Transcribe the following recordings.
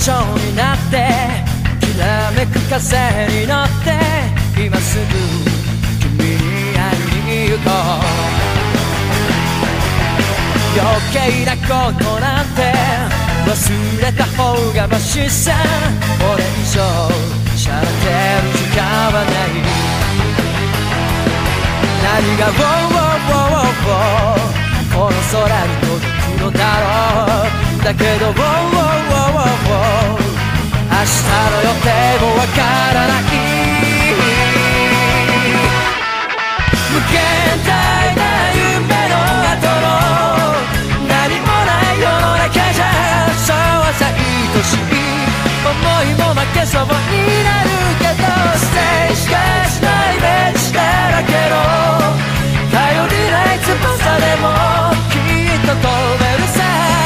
蝶になってきらめく風に乗って今すぐ君に会いに行こう。余計なことなんて忘れた方がマシさ。これ以上しゃれてる時間はない。何がこの空に届くのだろう。だけど明日の予定もわからない。無限大な夢の後の何もない世の中じゃそうはさ愛しい思いも負けそうになるけどステージがしないイメージだらけの頼りない翼でもきっと飛べるさ。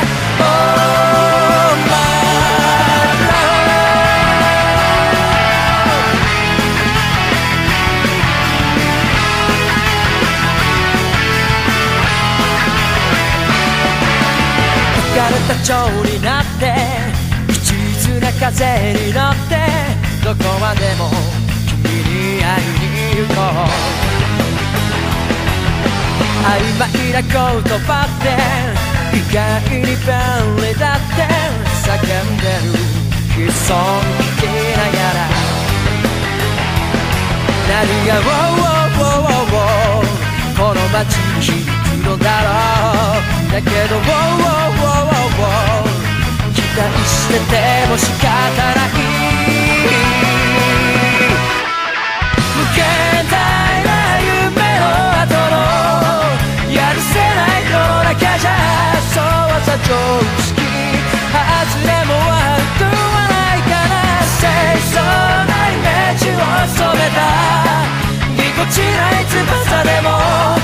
浮かれた蝶になって口づな風に乗ってどこまでも君に会いに行こう。曖昧な言葉って意外に便利だって叫んでる悲壮に聞きながら何がこの街に響くのだろう。だけど期待してても仕方ない。無限大な夢の後のやるせない世の中じゃそうはさ常識外れもあるとはないから清楚なイメージを染めたぎこちない翼でも